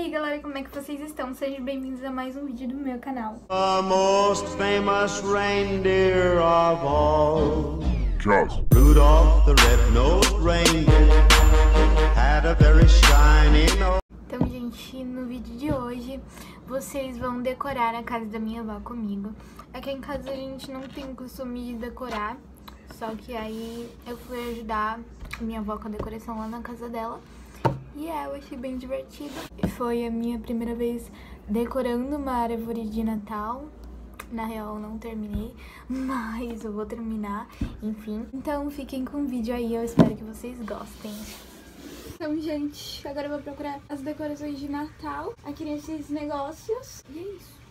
aí galera, como é que vocês estão? Sejam bem-vindos a mais um vídeo do meu canal. The most famous reindeer of all, Rudolph the red-nosed reindeer had a very shiny nose. Então, gente, no vídeo de hoje vocês vão decorar a casa da minha avó comigo. Aqui em casa a gente não tem o costume de decorar, só que aí eu fui ajudar minha avó com a decoração lá na casa dela. E eu achei bem divertido. Foi a minha primeira vez decorando uma árvore de Natal. Na real, eu não terminei, mas eu vou terminar, enfim. Então, fiquem com o vídeo aí, eu espero que vocês gostem. Então, gente, agora eu vou procurar as decorações de Natal aqui nesses negócios. E é isso.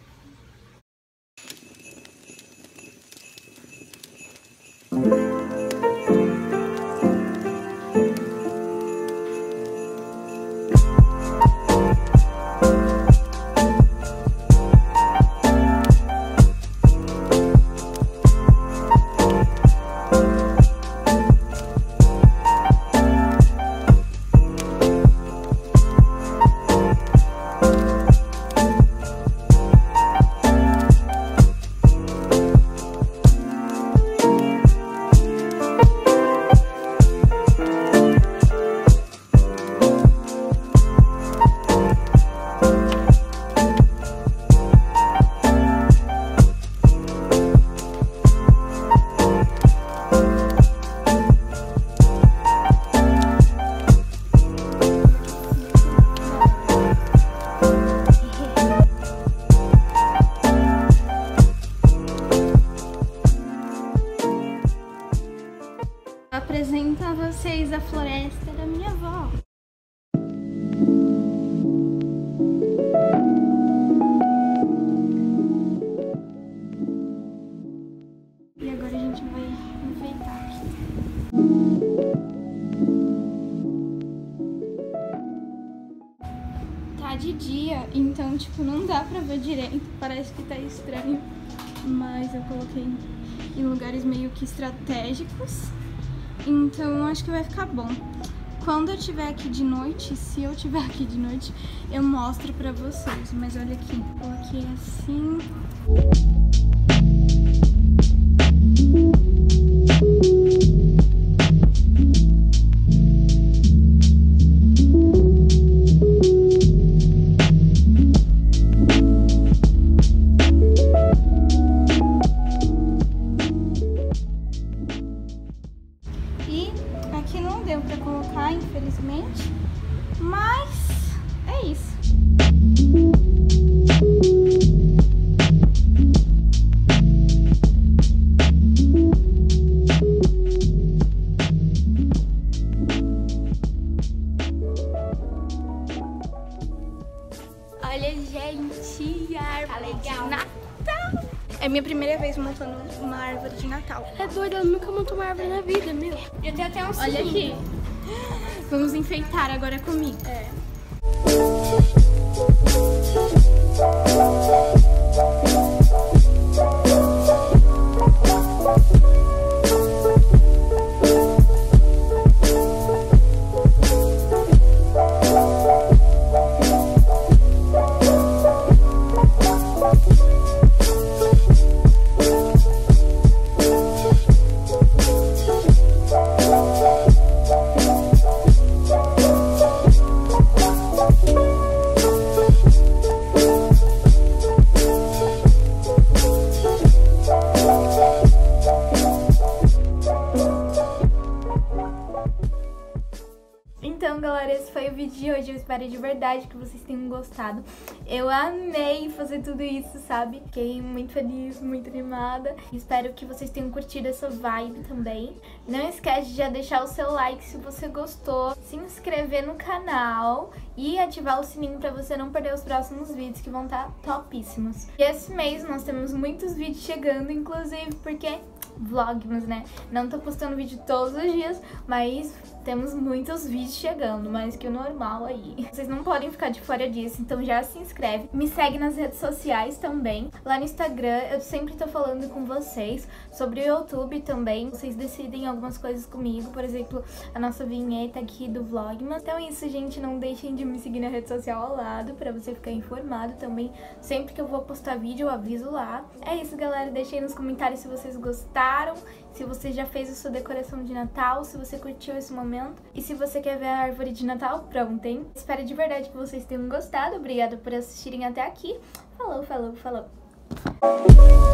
Apresento a vocês a floresta da minha avó. E agora a gente vai enfeitar aqui. Tá de dia, então tipo não dá pra ver direito, parece que tá estranho, mas eu coloquei em lugares meio que estratégicos. Então acho que vai ficar bom. Quando eu estiver aqui de noite, se eu estiver aqui de noite, eu mostro pra vocês. Mas olha aqui, coloquei assim. Aqui não deu pra colocar, infelizmente, mas é isso. Olha, gente, a árvore de Natal. É minha primeira vez montando uma árvore de Natal. É doida, eu nunca montou uma árvore na vida, meu. Eu tenho até um Olha sininho. aqui. Vamos enfeitar agora comigo. É. Então, galera, esse foi o vídeo de hoje. Eu espero de verdade que vocês tenham gostado. Eu amei fazer tudo isso, sabe? Fiquei muito feliz, muito animada. Espero que vocês tenham curtido essa vibe também. Não esquece de já deixar o seu like se você gostou, se inscrever no canal e ativar o sininho pra você não perder os próximos vídeos que vão estar topíssimos. E esse mês nós temos muitos vídeos chegando, inclusive porque Vlogmas, né? Não tô postando vídeo todos os dias, mas temos muitos vídeos chegando, mais que o normal aí. Vocês não podem ficar de fora disso, então já se inscreve. Me segue nas redes sociais também. Lá no Instagram eu sempre tô falando com vocês sobre o YouTube também. Vocês decidem algumas coisas comigo, por exemplo, a nossa vinheta aqui do Vlogmas. Então é isso, gente. Não deixem de me seguir na rede social ao lado pra você ficar informado também. Sempre que eu vou postar vídeo eu aviso lá. É isso, galera. Deixem nos comentários se vocês gostaram, se você já fez a sua decoração de Natal, se você curtiu esse momento e se você quer ver a árvore de Natal pronta, hein? Espero de verdade que vocês tenham gostado. Obrigada por assistirem até aqui. Falou, falou, falou.